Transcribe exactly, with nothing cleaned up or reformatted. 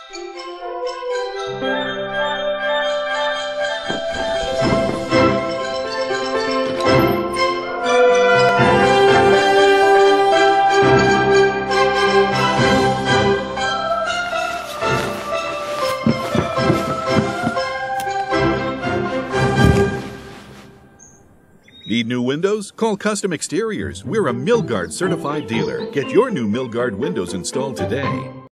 Need new windows? Call Custom Exteriors. We're a Milgard certified dealer. Get your new Milgard windows installed today.